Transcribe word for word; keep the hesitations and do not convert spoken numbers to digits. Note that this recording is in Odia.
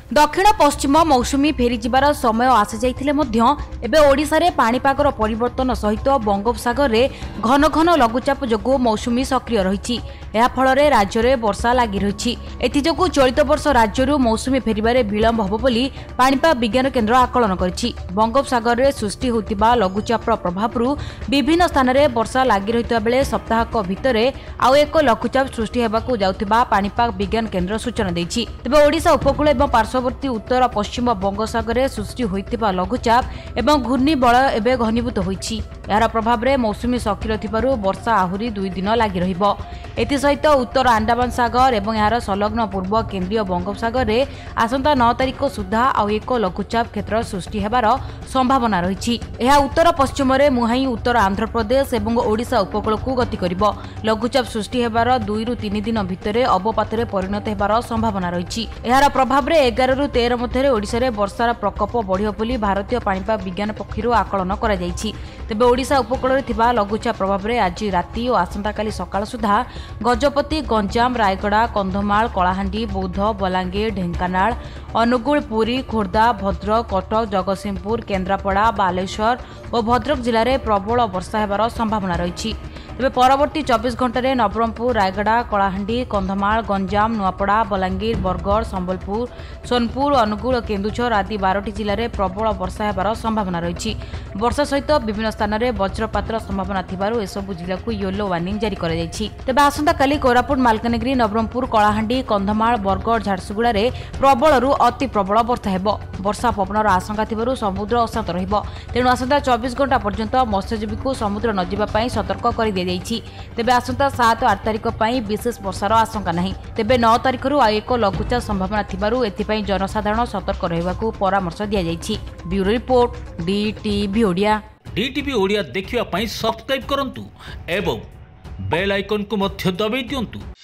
दक्षिण पश्चिम मौसुमी फेरीजिबार समय आसी जाइथिले मध्य एबे ओडिशा रे पाणीपागर परिवर्तन सहित बंगोपसागर रे घन घन लघुचाप जोगु मौसुमी सक्रिय रहिछि। एहा फଳରେ राज्ୟରେ ବର୍ଷା ଲାଗି ରହିଛି। ଏଥିଯୋଗୁଁ ଚଳିତ ବର୍ଷ ରାଜ୍ୟରୁ ମୌସୁମୀ ଫେରିବାରେ ବିଳମ୍ବ ହେବ ବୋଲି ପାଣିପାଗ ବିଜ୍ଞାନ କେନ୍ଦ୍ର ଆକଳନ କରିଛି। ବଙ୍ଗୋପସାଗରରେ ସୃଷ୍ଟି ହୋଇଥିବା ଲଘୁଚାପର ପ୍ରଭାବରୁ ବିଭିନ୍ନ ସ୍ଥାନରେ ବର୍ଷା ଲାଗି ରହିଥିବା ବେଳେ ସପ୍ତାହକ ଭିତରେ ଆଉ ଏକ ଲଘୁଚାପ ସୃଷ୍ଟି ହେବାକୁ ଯାଉଥିବା ପାଣିପାଗ ବିଜ୍ଞାନ କେନ୍ଦ୍ର ସୂଚନା ଦେଇଛି। ତେବେ ଓଡ଼ିଶା ଉପକୂଳ ଏବଂ ପାର୍ଶ୍ୱବର୍ତ୍ତୀ ଉତ୍ତର ପଶ୍ଚିମ ବଙ୍ଗୋପସାଗରରେ ସୃଷ୍ଟି ହୋଇଥିବା ଲଘୁଚାପ ଏବଂ ଘୂର୍ଣ୍ଣିବଳୟ ଏବେ ଘନୀଭୂତ ହୋଇଛି। ଏହାର ପ୍ରଭାବରେ ମୌସୁମୀ ସକ୍ରିୟ ଥିବାରୁ ବର୍ଷା ଆହୁରି ଦୁଇ ଦିନ ଲାଗି ରହିବ। ଏଥିସହିତ ଉତ୍ତର ଆଣ୍ଡାମାନ ସାଗର ଏବଂ ଏହାର ସଂଲଗ୍ନ ପୂର୍ବ କେନ୍ଦ୍ରୀୟ ବଙ୍ଗୋପସାଗରରେ ଆସନ୍ତା ନଅ ତାରିଖ ସୁଦ୍ଧା ଆଉ ଏକ ଲଘୁଚାପ କ୍ଷେତ୍ର ସୃଷ୍ଟି ହେବାର ସମ୍ଭାବନା ରହିଛି। ଏହା ଉତ୍ତର ପଶ୍ଚିମରେ ମୁହାଁଇ ଉତ୍ତର ଆନ୍ଧ୍ରପ୍ରଦେଶ ଏବଂ ଓଡ଼ିଶା ଉପକୂଳକୁ ଗତି କରିବ। ଲଘୁଚାପ ସୃଷ୍ଟି ହେବାର ଦୁଇରୁ ତିନି ଦିନ ଭିତରେ ଅବପାତରେ ପରିଣତ ହେବାର ସମ୍ଭାବନା ରହିଛି। ଏହାର ପ୍ରଭାବରେ ଏଗାରରୁ ତେର ମଧ୍ୟରେ ଓଡ଼ିଶାରେ ବର୍ଷାର ପ୍ରକୋପ ବଢ଼ିବ ବୋଲି ଭାରତୀୟ ପାଣିପାଗ ବିଜ୍ଞାନ ପକ୍ଷରୁ ଆକଳନ କରାଯାଇଛି। ତେବେ ଓଡ଼ିଶା ଉପକୂଳରେ ଥିବା ଲଘୁଚାପ ପ୍ରଭାବରେ ଆଜି ରାତି ଓ ଆସନ୍ତାକାଲି ସକାଳ ସୁଦ୍ଧା ଗଜପତି, ଗଞ୍ଜାମ, ରାୟଗଡ଼ା, କନ୍ଧମାଳ, କଳାହାଣ୍ଡି, ବୌଦ୍ଧ, ବଲାଙ୍ଗୀର, ଢେଙ୍କାନାଳ, ଅନୁଗୁଳ, ପୁରୀ, ଖୋର୍ଦ୍ଧା, ଭଦ୍ରକ, କଟକ, ଜଗତସିଂହପୁର, କେନ୍ଦ୍ରାପଡ଼ା, ବାଲେଶ୍ୱର ଓ ଭଦ୍ରକ ଜିଲ୍ଲାରେ ପ୍ରବଳ ବର୍ଷା ହେବାର ସମ୍ଭାବନା ରହିଛି। ତେବେ ପରବର୍ତ୍ତୀ ଚବିଶ ଘଣ୍ଟାରେ ନବରଙ୍ଗପୁର, ରାୟଗଡ଼ା, କଳାହାଣ୍ଡି, କନ୍ଧମାଳ, ଗଞ୍ଜାମ, ନୂଆପଡ଼ା, ବଲାଙ୍ଗୀର, ବରଗଡ଼, ସମ୍ବଲପୁର, ସୋନପୁର, ଅନୁଗୁଳ ଓ କେନ୍ଦୁଝର ଆଦି ବାରଟି ଜିଲ୍ଲାରେ ପ୍ରବଳ ବର୍ଷା ହେବାର ସମ୍ଭାବନା ରହିଛି। ବର୍ଷା ସହିତ ବିଭିନ୍ନ ସ୍ଥାନରେ ବଜ୍ରପାତର ସମ୍ଭାବନା ଥିବାରୁ ଏସବୁ ଜିଲ୍ଲାକୁ ୟେଲୋ ୱାର୍ଣ୍ଣିଂ ଜାରି କରାଯାଇଛି। ତେବେ ଆସନ୍ତାକାଲି କୋରାପୁଟ, ମାଲକାନଗିରି, ନବରଙ୍ଗପୁର, କଳାହାଣ୍ଡି, କନ୍ଧମାଳ, ବରଗଡ଼, ଝାରସୁଗୁଡ଼ାରେ ପ୍ରବଳରୁ ଅତି ପ୍ରବଳ ବର୍ଷା ହେବ। ବର୍ଷା ପବନର ଆଶଙ୍କା ଥିବାରୁ ସମୁଦ୍ର ଅଶାନ୍ତ ରହିବ। ତେଣୁ ଆସନ୍ତା ଚବିଶ ଘଣ୍ଟା ପର୍ଯ୍ୟନ୍ତ ମତ୍ସ୍ୟଜୀବୀଙ୍କୁ ସମୁଦ୍ର ନ ଯିବା ପାଇଁ ସତର୍କ କରିଦିଆଯାଇଛି। ତେବେ ଆସନ୍ତା ସାତ ଆଠ ତାରିଖ ପାଇଁ ବିଶେଷ ବର୍ଷାର ଆଶଙ୍କା ନାହିଁ। ତେବେ ନଅ ତାରିଖରୁ ଆଉ ଏକ ଲଘୁଚାପ ସମ୍ଭାବନା ଥିବାରୁ ଏଥିପାଇଁ ଜନସାଧାରଣ ସତର୍କ ରହିବାକୁ ପରାମର୍ଶ ଦିଆଯାଇଛି। Bureau report, DTV Odia. DTV Odia ଦେଖିବା ପାଇଁ ସବସ୍କ୍ରାଇବ କରନ୍ତୁ ଏବଂ ବେଲ୍ ଆଇକନ୍ को मध्य दबाई दियंतु।